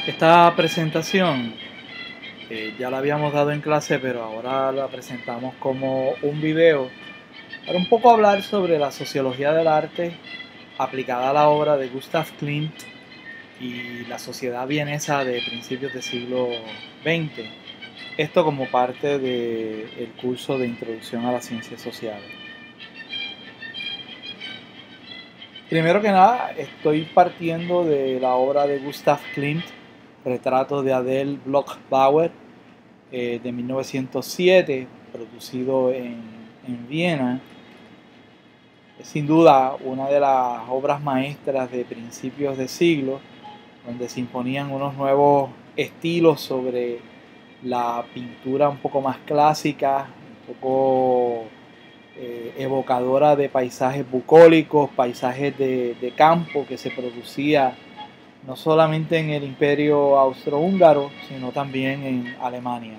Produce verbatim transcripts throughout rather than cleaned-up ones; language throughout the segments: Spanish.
Esta presentación eh, ya la habíamos dado en clase, pero ahora la presentamos como un video para un poco hablar sobre la sociología del arte aplicada a la obra de Gustav Klimt y la sociedad vienesa de principios del siglo veinte. Esto como parte del curso de Introducción a las Ciencias Sociales. Primero que nada, estoy partiendo de la obra de Gustav Klimt, Retrato de Adele Bloch-Bauer, eh, de mil novecientos siete, producido en, en Viena. Es sin duda una de las obras maestras de principios de siglo, donde se imponían unos nuevos estilos sobre la pintura un poco más clásica, un poco eh, evocadora de paisajes bucólicos, paisajes de, de campo que se producía no solamente en el Imperio Austrohúngaro, sino también en Alemania.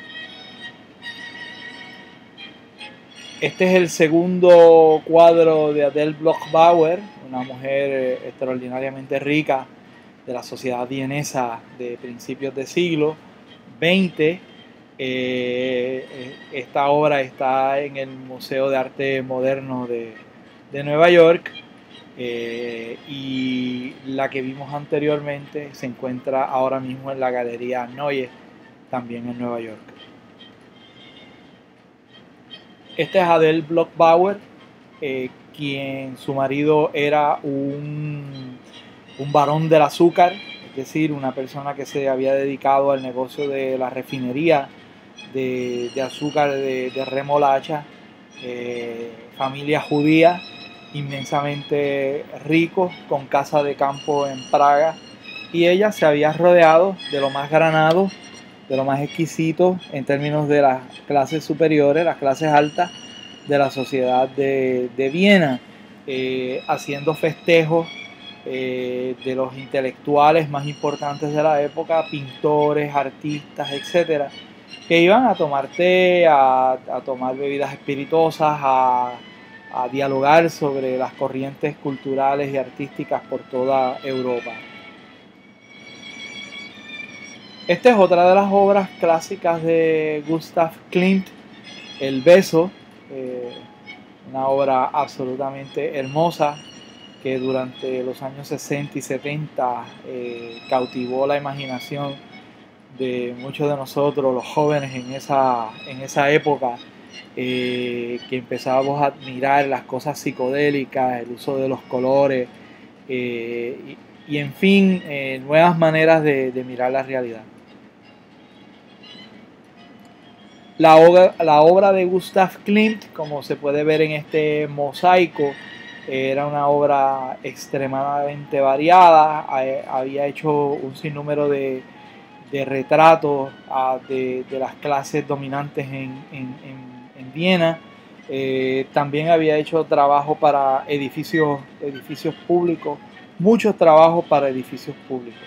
Este es el segundo cuadro de Adele Bloch-Bauer, una mujer extraordinariamente rica de la sociedad vienesa de principios del siglo veinte. Eh, esta obra está en el Museo de Arte Moderno de, de Nueva York, eh, y la que vimos anteriormente se encuentra ahora mismo en la Galería Neue, también en Nueva York. Este es Adele Bloch-Bauer, eh, quien su marido era un, un barón del azúcar, es decir, una persona que se había dedicado al negocio de la refinería de, de azúcar de, de remolacha, eh, familia judía, inmensamente ricos, con casa de campo en Praga, y ella se había rodeado de lo más granado, de lo más exquisito en términos de las clases superiores, las clases altas de la sociedad de, de Viena, eh, haciendo festejos eh, de los intelectuales más importantes de la época, pintores, artistas, etcétera, que iban a tomar té, a, a tomar bebidas espirituosas, a, a dialogar sobre las corrientes culturales y artísticas por toda Europa. Esta es otra de las obras clásicas de Gustav Klimt, El beso, eh, una obra absolutamente hermosa que durante los años sesenta y setenta eh, cautivó la imaginación de muchos de nosotros, los jóvenes en esa, en esa época, eh, que empezábamos a admirar las cosas psicodélicas, el uso de los colores, eh, y, y en fin, eh, nuevas maneras de, de mirar la realidad. La obra, la obra de Gustav Klimt, como se puede ver en este mosaico, era una obra extremadamente variada. Había hecho un sinnúmero de, de retratos uh, de, de las clases dominantes en, en, en, en Viena. Eh, también había hecho trabajo para edificios, edificios públicos, muchos trabajos para edificios públicos.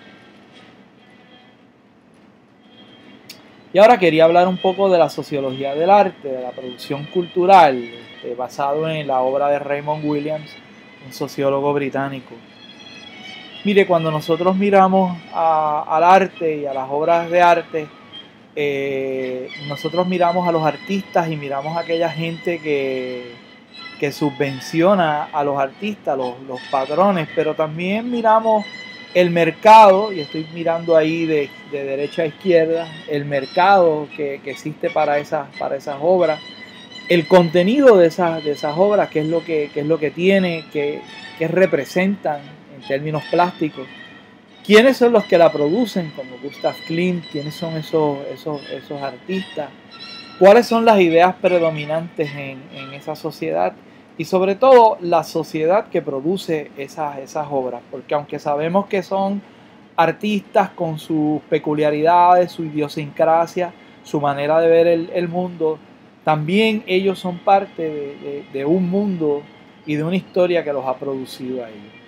Y ahora quería hablar un poco de la sociología del arte, de la producción cultural, este, basado en la obra de Raymond Williams, un sociólogo británico. Mire, cuando nosotros miramos a, al arte y a las obras de arte, eh, nosotros miramos a los artistas y miramos a aquella gente que, que subvenciona a los artistas, los, los patrones, pero también miramos el mercado, y estoy mirando ahí de, de derecha a izquierda, el mercado que, que existe para esas, para esas obras, el contenido de esas, de esas obras, qué es lo que, qué es lo que tiene, qué, qué representan en términos plásticos, quiénes son los que la producen, como Gustav Klimt, quiénes son esos, esos, esos artistas, cuáles son las ideas predominantes en, en esa sociedad, y sobre todo la sociedad que produce esas, esas obras, porque aunque sabemos que son artistas con sus peculiaridades, su idiosincrasia, su manera de ver el, el mundo, también ellos son parte de, de, de un mundo y de una historia que los ha producido a ellos.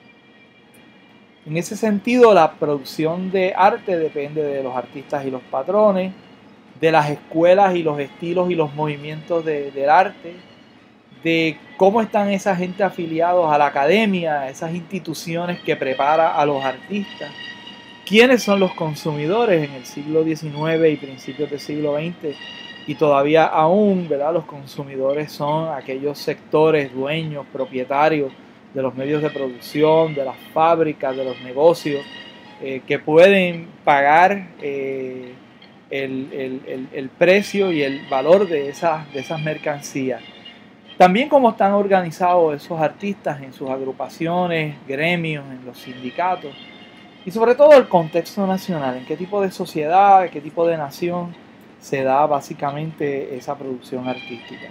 En ese sentido, la producción de arte depende de los artistas y los patrones, de las escuelas y los estilos y los movimientos de, del arte, de cómo están esa gente afiliados a la academia, a esas instituciones que prepara a los artistas, ¿Quiénes son los consumidores en el siglo diecinueve y principios del siglo veinte? Y todavía aún, ¿verdad? Los consumidores son aquellos sectores, dueños, propietarios de los medios de producción, de las fábricas, de los negocios, eh, que pueden pagar eh, el, el, el, el precio y el valor de esas, de esas mercancías. También cómo están organizados esos artistas en sus agrupaciones, gremios, en los sindicatos, y sobre todo el contexto nacional, en qué tipo de sociedad, qué tipo de nación se da básicamente esa producción artística.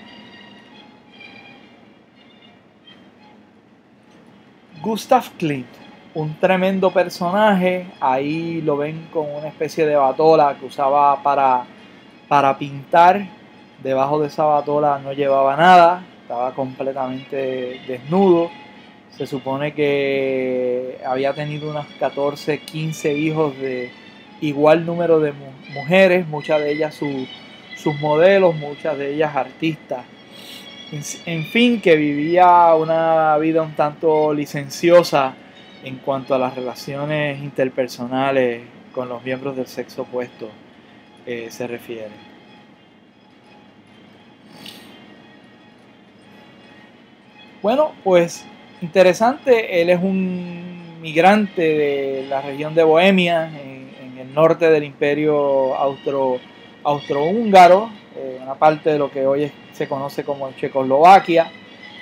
Gustav Klimt, un tremendo personaje, ahí lo ven con una especie de batola que usaba para, para pintar. Debajo de esa batola no llevaba nada, estaba completamente desnudo. Se supone que había tenido unos catorce, quince hijos de igual número de mu mujeres, muchas de ellas su, sus modelos, muchas de ellas artistas. En, en fin, que vivía una vida un tanto licenciosa en cuanto a las relaciones interpersonales con los miembros del sexo opuesto eh, se refiere. Bueno, pues interesante, él es un migrante de la región de Bohemia, en, en el norte del imperio austro, austrohúngaro, eh, una parte de lo que hoy es, se conoce como Checoslovaquia.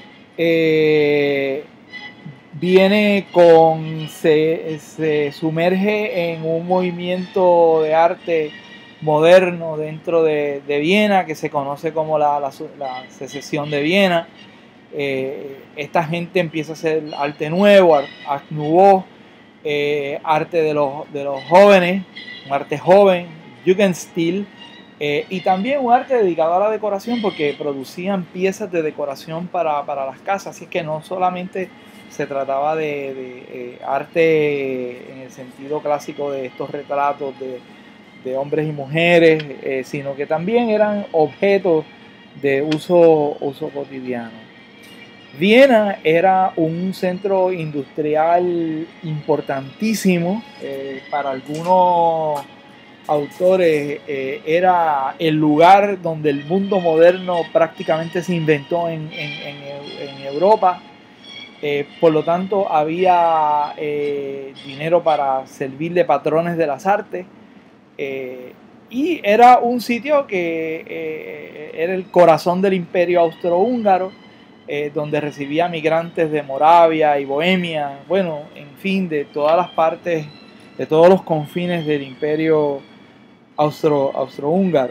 Eh, viene con, se, se sumerge en un movimiento de arte moderno dentro de, de Viena, que se conoce como la, la, la secesión de Viena. Eh, esta gente empieza a hacer arte nuevo, art nouveau, eh, arte de los, de los jóvenes, un arte joven, Jugendstil, eh, y también un arte dedicado a la decoración, porque producían piezas de decoración para, para las casas, así que no solamente se trataba de, de eh, arte en el sentido clásico de estos retratos de, de hombres y mujeres, eh, sino que también eran objetos de uso, uso cotidiano. Viena era un centro industrial importantísimo, eh, para algunos autores eh, era el lugar donde el mundo moderno prácticamente se inventó en, en, en, en Europa. Eh, por lo tanto había eh, dinero para servir de patrones de las artes, eh, y era un sitio que eh, era el corazón del imperio austrohúngaro, eh, donde recibía migrantes de Moravia y Bohemia, bueno, en fin, de todas las partes, de todos los confines del imperio austro, austrohúngaro.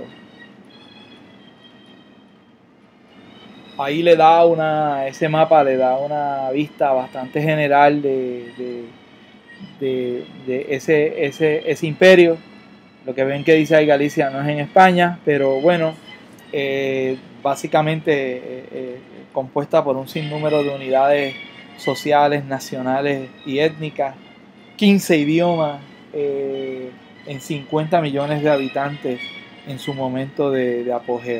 Ahí le da una, ese mapa le da una vista bastante general de, de, de, de ese, ese, ese imperio. Lo que ven que dice ahí Galicia no es en España, pero bueno, eh, básicamente eh, eh, compuesta por un sinnúmero de unidades sociales, nacionales y étnicas, quince idiomas, eh, en cincuenta millones de habitantes en su momento de, de apogeo.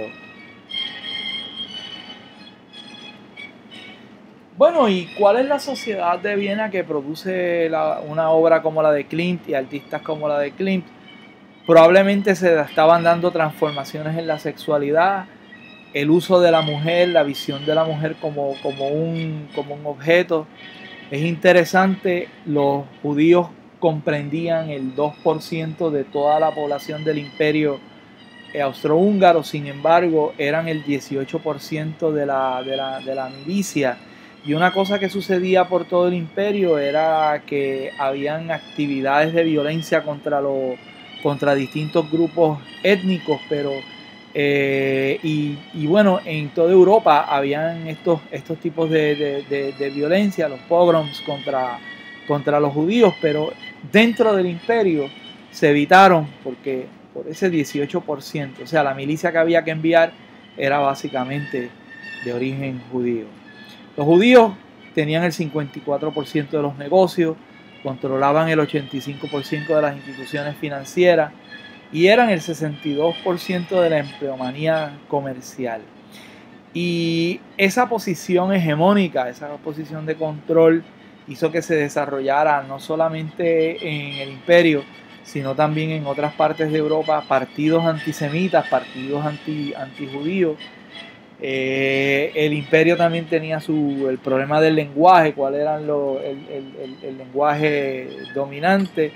Bueno, ¿y cuál es la sociedad de Viena que produce la, una obra como la de Klimt y artistas como la de Klimt? Probablemente se estaban dando transformaciones en la sexualidad, el uso de la mujer, la visión de la mujer como, como, un, como un objeto. Es interesante, los judíos comprendían el dos por ciento de toda la población del imperio austrohúngaro, sin embargo, eran el dieciocho por ciento de la, de la, de la milicia. Y una cosa que sucedía por todo el imperio era que habían actividades de violencia contra, los, contra distintos grupos étnicos, pero eh, y, y bueno, en toda Europa habían estos, estos tipos de, de, de, de violencia, los pogroms contra, contra los judíos, pero dentro del imperio se evitaron porque por ese dieciocho por ciento, o sea, la milicia que había que enviar era básicamente de origen judío. Los judíos tenían el cincuenta y cuatro por ciento de los negocios, controlaban el ochenta y cinco por ciento de las instituciones financieras y eran el sesenta y dos por ciento de la empleomanía comercial. Y esa posición hegemónica, esa posición de control hizo que se desarrollara no solamente en el imperio, sino también en otras partes de Europa, partidos antisemitas, partidos anti, antijudíos. Eh, el imperio también tenía su, el problema del lenguaje, cuál era lo, el, el, el, el lenguaje dominante.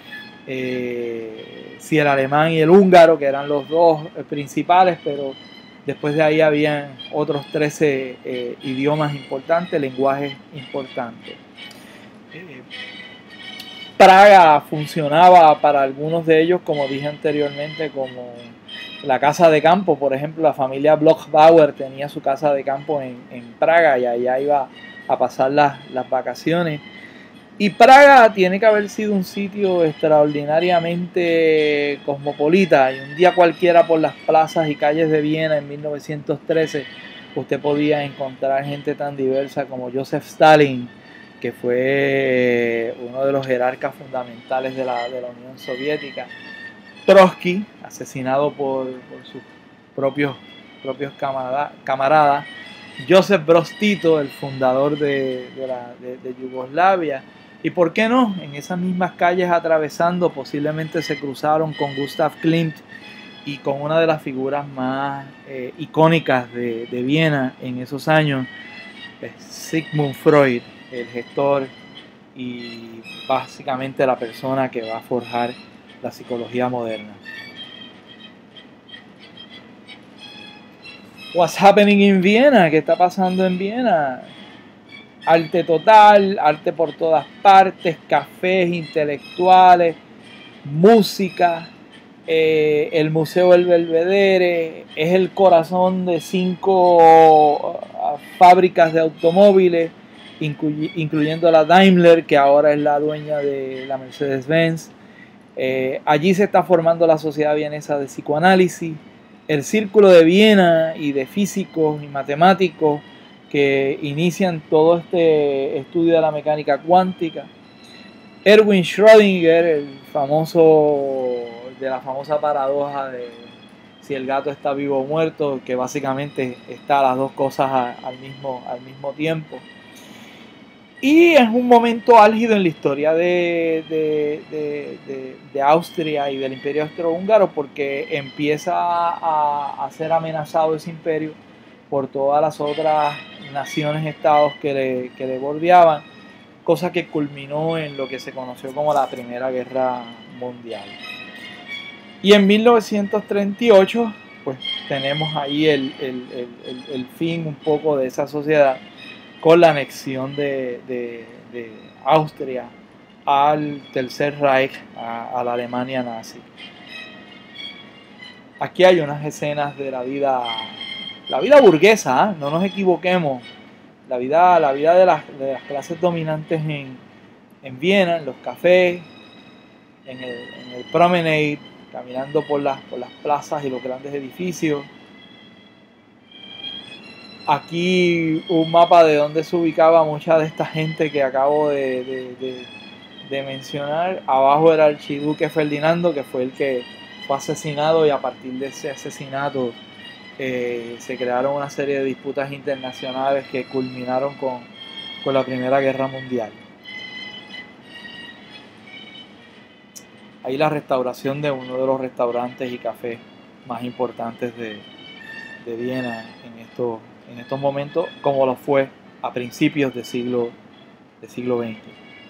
Eh, si el alemán y el húngaro, que eran los dos principales, pero después de ahí habían otros trece eh, idiomas importantes, lenguajes importantes. Eh, Praga funcionaba para algunos de ellos, como dije anteriormente, como la casa de campo. Por ejemplo, la familia Bloch-Bauer tenía su casa de campo en, en Praga y allá iba a pasar las, las vacaciones. Y Praga tiene que haber sido un sitio extraordinariamente cosmopolita. Y un día cualquiera por las plazas y calles de Viena en mil novecientos trece usted podía encontrar gente tan diversa como Joseph Stalin, que fue uno de los jerarcas fundamentales de la, de la Unión Soviética. Trotsky, asesinado por, por sus propios, propios camarada, camaradas. Joseph Broz Tito, el fundador de, de, la, de, de Yugoslavia. Y por qué no, en esas mismas calles atravesando posiblemente se cruzaron con Gustav Klimt y con una de las figuras más eh, icónicas de, de Viena en esos años, Sigmund Freud, el gestor y básicamente la persona que va a forjar la psicología moderna. What's happening in Viena? ¿Qué está pasando en Viena? Arte total, arte por todas partes, cafés intelectuales, música, eh, el Museo del Belvedere, es el corazón de cinco fábricas de automóviles, incluy, incluyendo la Daimler, que ahora es la dueña de la Mercedes-Benz. Eh, allí se está formando la Sociedad Vienesa de Psicoanálisis, el Círculo de Viena y de físicos y matemáticos que inician todo este estudio de la mecánica cuántica. Erwin Schrödinger, el famoso, de la famosa paradoja de si el gato está vivo o muerto, que básicamente está las dos cosas a, al, mismo, al mismo tiempo. Y es un momento álgido en la historia de, de, de, de, de Austria y del Imperio Austrohúngaro, porque empieza a, a ser amenazado ese imperio por todas las otras naciones, estados que le, que le bordeaban, cosa que culminó en lo que se conoció como la Primera Guerra Mundial. Y en mil novecientos treinta y ocho, pues tenemos ahí el, el, el, el, el fin un poco de esa sociedad, con la anexión de, de, de Austria al Tercer Reich, a, a la Alemania nazi. Aquí hay unas escenas de la vida, la vida burguesa, ¿eh? No nos equivoquemos, la vida, la vida de, las, de las clases dominantes en, en Viena, en los cafés, en el, en el Promenade, caminando por las, por las plazas y los grandes edificios. Aquí un mapa de dónde se ubicaba mucha de esta gente que acabo de, de, de, de mencionar. Abajo era el archiduque Ferdinando, que fue el que fue asesinado, y a partir de ese asesinato eh, se crearon una serie de disputas internacionales que culminaron con, con la Primera Guerra Mundial. Ahí la restauración de uno de los restaurantes y cafés más importantes de, de Viena en estos en estos momentos, como lo fue a principios del siglo, del siglo veinte.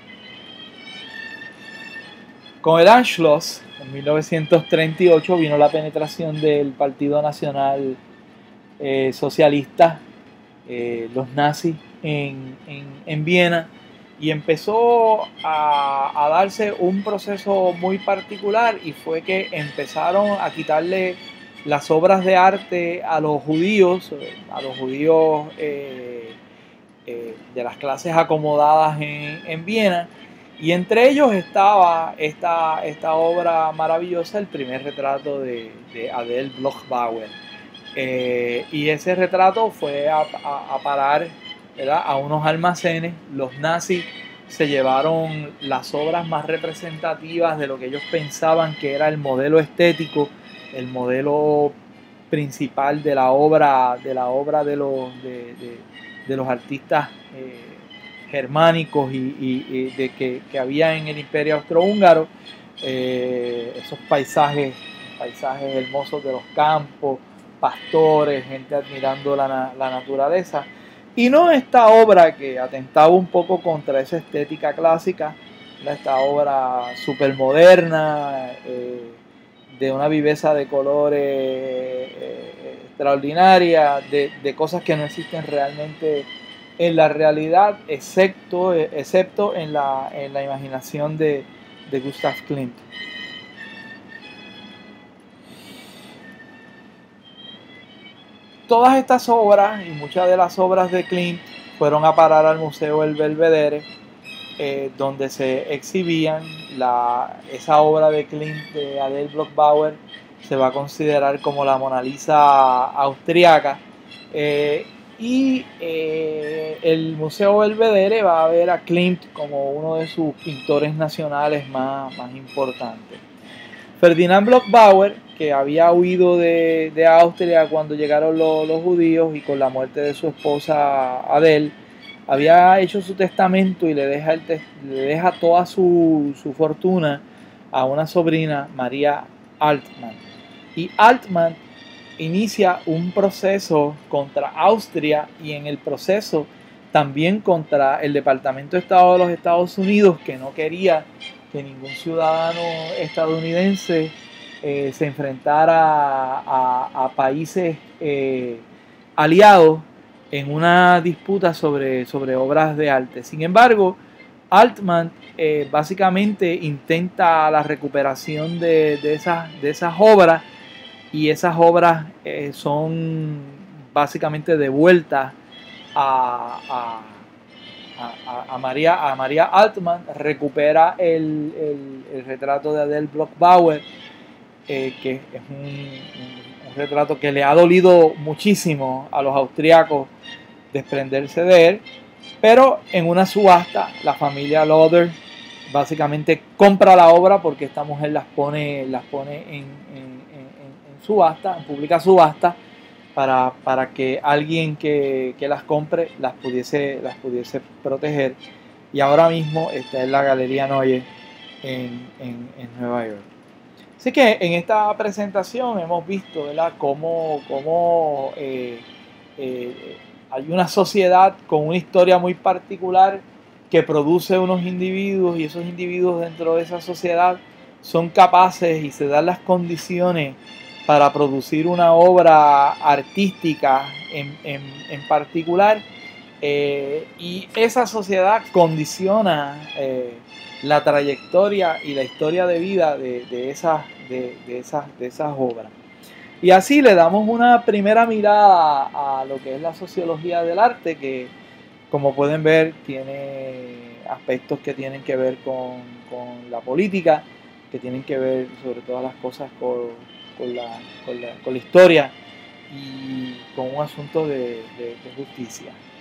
Con el Anschluss, en mil novecientos treinta y ocho, vino la penetración del Partido Nacional eh, Socialista, eh, los nazis, en, en, en Viena, y empezó a, a darse un proceso muy particular, y fue que empezaron a quitarle las obras de arte a los judíos, a los judíos eh, eh, de las clases acomodadas en, en Viena, y entre ellos estaba esta, esta obra maravillosa, el primer retrato de, de Adele Bloch-Bauer. Eh, y ese retrato fue a, a, a parar, ¿verdad?, a unos almacenes. Los nazis se llevaron las obras más representativas de lo que ellos pensaban que era el modelo estético, el modelo principal de la obra de la obra de los de, de, de los artistas eh, germánicos y, y, y de que, que había en el Imperio Austrohúngaro, eh, esos paisajes, paisajes hermosos de los campos, pastores, gente admirando la, la naturaleza, y no esta obra que atentaba un poco contra esa estética clásica, esta obra súper moderna, eh, de una viveza de colores eh, extraordinaria, de, de cosas que no existen realmente en la realidad, excepto, excepto en, la, en la imaginación de, de Gustav Klimt. Todas estas obras y muchas de las obras de Klimt fueron a parar al Museo El Belvedere, eh, donde se exhibían la, esa obra de Klimt de Adele Bloch-Bauer. Se va a considerar como la Mona Lisa austriaca, eh, y eh, el Museo Belvedere va a ver a Klimt como uno de sus pintores nacionales más, más importantes. Ferdinand Bloch-Bauer, que había huido de, de Austria cuando llegaron los, los judíos, y con la muerte de su esposa Adele, había hecho su testamento y le deja, el, le deja toda su, su fortuna a una sobrina, María Altmann. Y Altmann inicia un proceso contra Austria, y en el proceso también contra el Departamento de Estado de los Estados Unidos, que no quería que ningún ciudadano estadounidense eh, se enfrentara a, a países eh, aliados en una disputa sobre, sobre obras de arte. Sin embargo, Altmann eh, básicamente intenta la recuperación de, de, esas, de esas obras, y esas obras eh, son básicamente devueltas a, a, a, a, María, a María Altmann. Recupera el, el, el retrato de Adele Bloch-Bauer, eh, que es un, un, un retrato que le ha dolido muchísimo a los austriacos desprenderse de él, pero en una subasta la familia Loder básicamente compra la obra, porque esta mujer las pone, las pone en, en, en, en subasta, en pública subasta, para, para que alguien que, que las compre las pudiese, las pudiese proteger, y ahora mismo está en la Galería Neue en, en, en Nueva York. Así que en esta presentación hemos visto, ¿verdad?, cómo, cómo eh, eh, hay una sociedad con una historia muy particular que produce unos individuos, y esos individuos dentro de esa sociedad son capaces y se dan las condiciones para producir una obra artística en, en, en particular, eh, y esa sociedad condiciona eh, la trayectoria y la historia de vida de, de, esas, de, de, esas, de esas obras. Y así le damos una primera mirada a lo que es la sociología del arte, que, como pueden ver, tiene aspectos que tienen que ver con, con la política, que tienen que ver sobre todas las cosas con, con, la, con, la, con la historia, y con un asunto de, de, de justicia.